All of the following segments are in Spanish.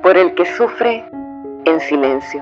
por el que sufre en silencio.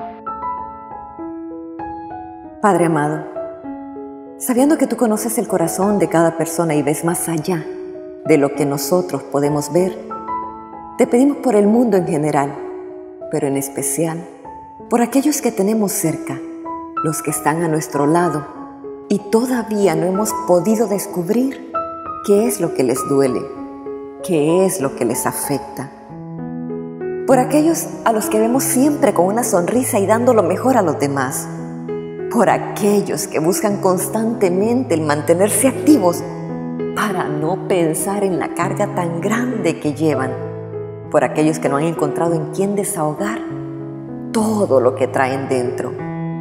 Padre amado, sabiendo que tú conoces el corazón de cada persona y ves más allá de lo que nosotros podemos ver, te pedimos por el mundo en general, pero en especial por aquellos que tenemos cerca, los que están a nuestro lado y todavía no hemos podido descubrir qué es lo que les duele, qué es lo que les afecta. Por aquellos a los que vemos siempre con una sonrisa y dando lo mejor a los demás. Por aquellos que buscan constantemente el mantenerse activos para no pensar en la carga tan grande que llevan. Por aquellos que no han encontrado en quién desahogar todo lo que traen dentro.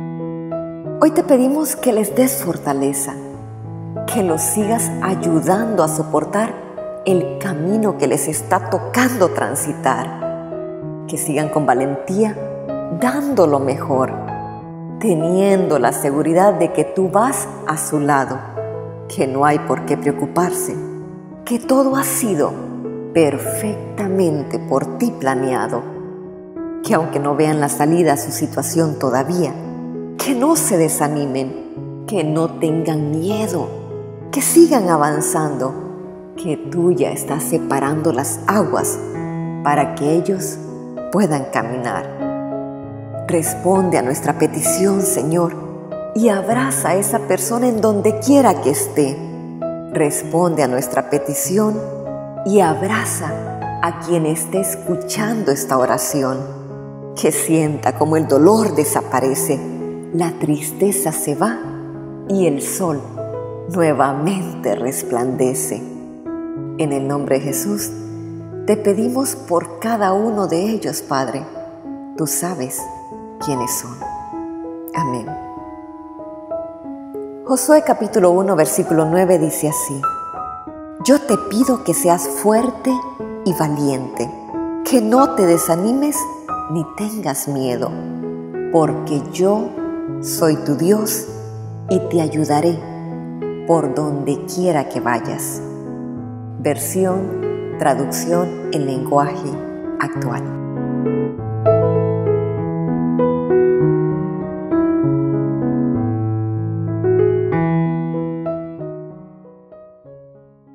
Hoy te pedimos que les des fortaleza, que los sigas ayudando a soportar el camino que les está tocando transitar, que sigan con valentía, dando lo mejor, teniendo la seguridad de que tú vas a su lado, que no hay por qué preocuparse, que todo ha sido perfectamente por ti planeado, que aunque no vean la salida a su situación todavía, que no se desanimen, que no tengan miedo, que sigan avanzando, que tú ya estás separando las aguas para que ellos puedan caminar. Responde a nuestra petición, Señor, y abraza a esa persona en donde quiera que esté. Responde a nuestra petición y abraza a quien esté escuchando esta oración. Que sienta como el dolor desaparece, la tristeza se va y el sol nuevamente resplandece. En el nombre de Jesús, te pedimos por cada uno de ellos, Padre. Tú sabes quiénes son. Amén. Josué capítulo 1, versículo 9 dice así: Yo te pido que seas fuerte y valiente, que no te desanimes ni tengas miedo, porque yo soy tu Dios y te ayudaré por donde quiera que vayas. Versión, traducción en lenguaje actual.